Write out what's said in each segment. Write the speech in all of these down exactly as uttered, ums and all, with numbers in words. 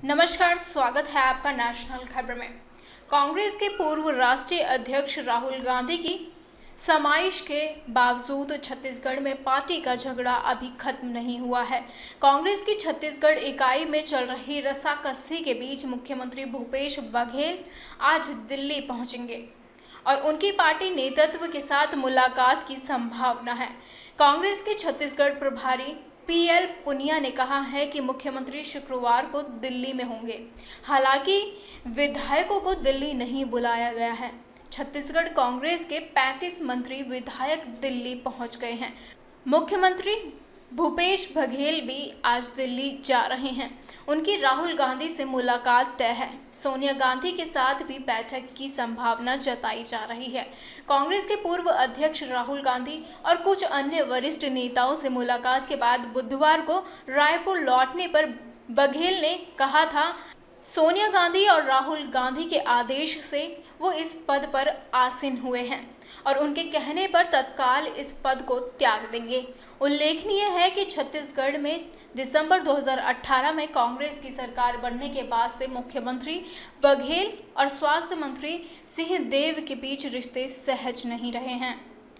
नमस्कार, स्वागत है आपका नेशनल खबर में। कांग्रेस के पूर्व राष्ट्रीय अध्यक्ष राहुल गांधी की समाइश के बावजूद छत्तीसगढ़ में पार्टी का झगड़ा अभी खत्म नहीं हुआ है। कांग्रेस की छत्तीसगढ़ इकाई में चल रही रस्साकसी के बीच मुख्यमंत्री भूपेश बघेल आज दिल्ली पहुंचेंगे और उनकी पार्टी नेतृत्व के साथ मुलाकात की संभावना है। कांग्रेस के छत्तीसगढ़ प्रभारी पी एल पुनिया ने कहा है कि मुख्यमंत्री शुक्रवार को दिल्ली में होंगे। हालांकि विधायकों को दिल्ली नहीं बुलाया गया है। छत्तीसगढ़ कांग्रेस के पैंतीस मंत्री विधायक दिल्ली पहुंच गए हैं। मुख्यमंत्री भूपेश बघेल भी आज दिल्ली जा रहे हैं। उनकी राहुल गांधी से मुलाकात तय है। सोनिया गांधी के साथ भी बैठक की संभावना जताई जा रही है। कांग्रेस के पूर्व अध्यक्ष राहुल गांधी और कुछ अन्य वरिष्ठ नेताओं से मुलाकात के बाद बुधवार को रायपुर लौटने पर बघेल ने कहा था, सोनिया गांधी और राहुल गांधी के आदेश से वो इस पद पर आसीन हुए हैं और उनके कहने पर तत्काल इस पद को त्याग देंगे। उल्लेखनीय है कि छत्तीसगढ़ में दिसंबर दो हज़ार अठारह में कांग्रेस की सरकार बनने के बाद से मुख्यमंत्री बघेल और स्वास्थ्य मंत्री सिंहदेव के बीच रिश्ते सहज नहीं रहे हैं।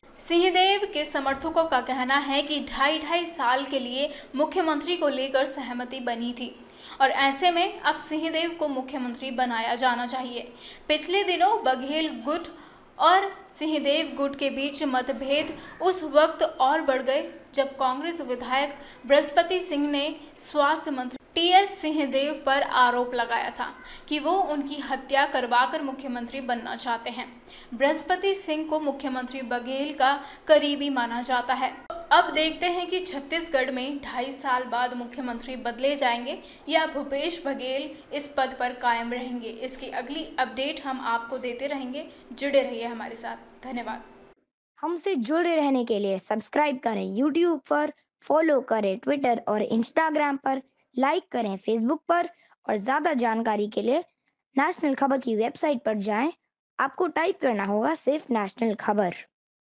सिंहदेव के समर्थकों का कहना है कि ढाई ढाई साल के लिए मुख्यमंत्री को लेकर सहमति बनी थी और ऐसे में अब सिंहदेव को मुख्यमंत्री बनाया जाना चाहिए। पिछले दिनों बघेल गुट और सिंहदेव गुट के बीच मतभेद उस वक्त और बढ़ गए जब कांग्रेस विधायक बृहस्पति सिंह ने स्वास्थ्य मंत्री टी एस सिंहदेव पर आरोप लगाया था कि वो उनकी हत्या करवाकर मुख्यमंत्री बनना चाहते हैं। बृहस्पति सिंह को मुख्यमंत्री बघेल का करीबी माना जाता है। अब देखते हैं कि छत्तीसगढ़ में ढाई साल बाद मुख्यमंत्री बदले जाएंगे या भूपेश बघेल इस पद पर कायम रहेंगे। इसकी अगली अपडेट हम आपको देते रहेंगे। जुड़े रहिए हमारे साथ। धन्यवाद। हमसे जुड़े रहने के लिए सब्सक्राइब करें यूट्यूब पर, फॉलो करें ट्विटर और इंस्टाग्राम पर, लाइक करें फेसबुक पर और ज़्यादा जानकारी के लिए नेशनल खबर की वेबसाइट पर जाएं। आपको टाइप करना होगा सिर्फ नेशनल खबर।